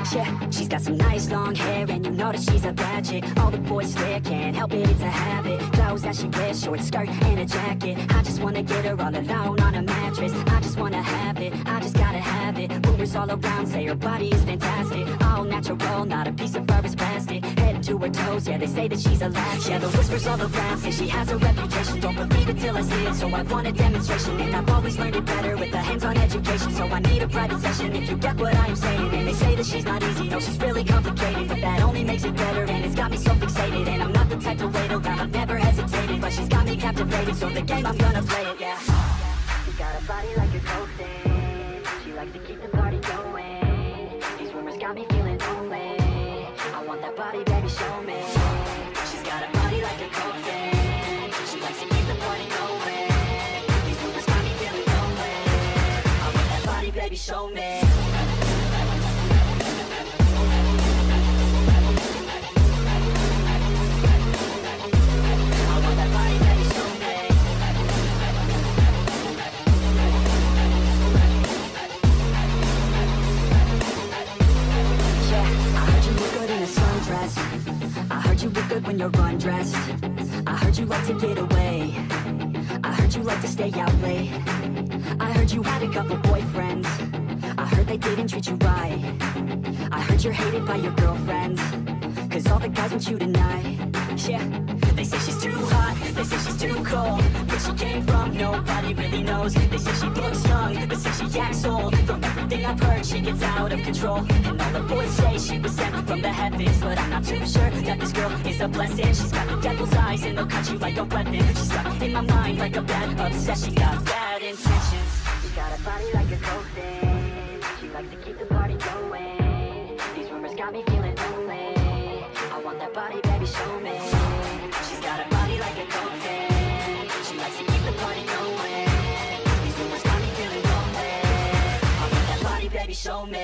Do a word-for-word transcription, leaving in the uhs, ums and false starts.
Yeah, she's got some nice long hair, and you know that she's a bad chick. All the boys stare, can't help it, it's a habit. Clothes that she wears, short skirt and a jacket. I just wanna get her all alone on a mattress. I just wanna have it, I just gotta have it. Rumors all around say her body is fantastic. All natural, not a piece of fur is plastic. Head to her toes, yeah, they say that she's a latch. Yeah, the whispers all around say she has a reputation. Don't believe it till I see it, so I want a demonstration. And I've always learned it better with a hands-on education. So I need a private session if you get what I am saying. And they say that she's not easy, no, she's really complicated, but that only makes it better, and it's got me so fixated. And I'm not the type to wait around, I've never hesitated, but she's got me captivated, so the game, I'm gonna play it, yeah. She's got a body like a cocaine, she likes to keep the party going. These rumors got me feeling lonely, I want that body, baby, show me. She's got a body like a cocaine, she likes to keep the party going. These rumors got me feeling lonely, I want that body, baby, show me. I heard you look good when you're undressed. I heard you like to get away. I heard you like to stay out late. I heard you had a couple boyfriends. I heard they didn't treat you right. I heard you're hated by your girlfriends, cause all the guys want you tonight. Yeah, they say she's too hot, they say she's too cold. Where she came from, nobody really knows. They say she looks young, but say she acts old. From everything I've heard, she gets out of control. And all the boys say she was sent from the heavens, but I'm not too sure that this girl is a blessing. She's got the devil's eyes and they'll cut you like a weapon. She's stuck in my mind like a bad obsession. Got bad intentions. She got a body like a cocaine, she likes to keep the party going. These rumors got me feeling lonely, I want that body, baby, show me. She's got a body like a cocaine, she likes to keep the party going. These rumors got me feeling lonely, I want that body, baby, show me.